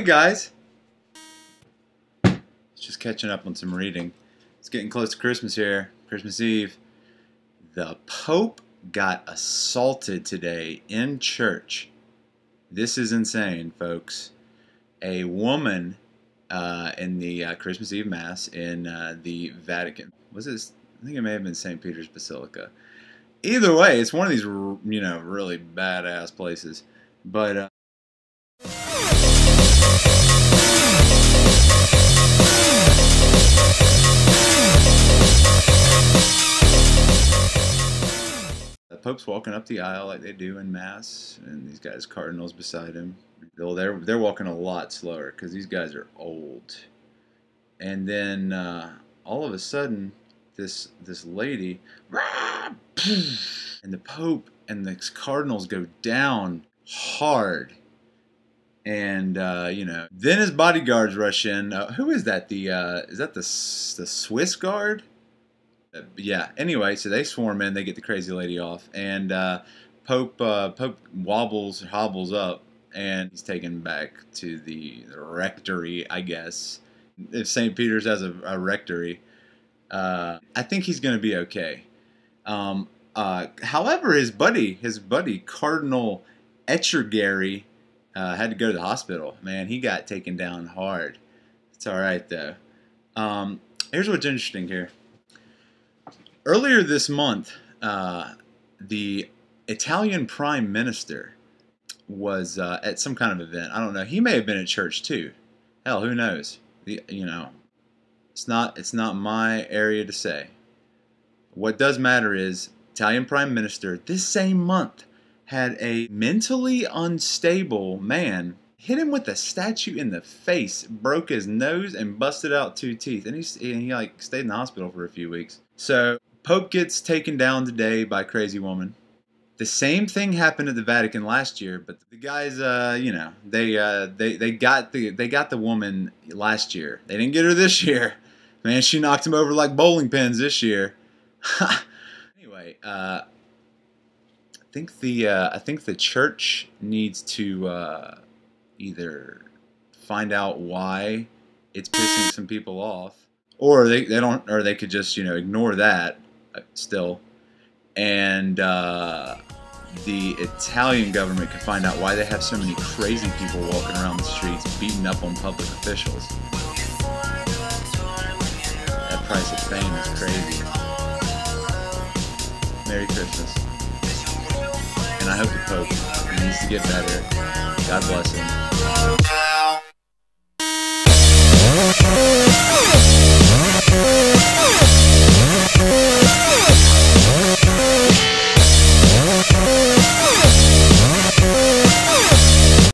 Hey guys! Just catching up on some reading. It's getting close to Christmas here, Christmas Eve. The Pope got assaulted today in church. This is insane, folks. A woman in the Christmas Eve Mass in the Vatican. Was this? I think it may have been St. Peter's Basilica. Either way, it's one of these, really badass places. But the Pope's walking up the aisle like they do in Mass, and these guys, cardinals, beside him. Well, they're walking a lot slower because these guys are old. And then all of a sudden, this lady, and the Pope and the cardinals go down hard. And then his bodyguards rush in. Who is that? Is that the Swiss guard? Yeah. Anyway, so they swarm in. They get the crazy lady off, and Pope hobbles up, and he's taken back to the rectory, I guess. If St. Peter's has a rectory, I think he's going to be okay. However, his buddy Cardinal Etchergary had to go to the hospital. Man, he got taken down hard. It's all right though. Here's what's interesting here. Earlier this month, the Italian Prime Minister was at some kind of event. I don't know. He may have been at church too. Hell, who knows? It's not my area to say. What does matter is Italian Prime Minister this same month had a mentally unstable man hit him with a statue in the face, broke his nose, and busted out 2 teeth. And he stayed in the hospital for a few weeks. So Pope gets taken down today by a crazy woman. The same thing happened at the Vatican last year, but the guys, they got the woman last year. They didn't get her this year. Man, she knocked him over like bowling pins this year. Anyway, I think the church needs to either find out why it's pissing some people off, or they could just ignore that still, and the Italian government could find out why they have so many crazy people walking around the streets beating up on public officials. That price of fame is crazy. Merry Christmas. And I hope the Pope needs to get better. God bless him.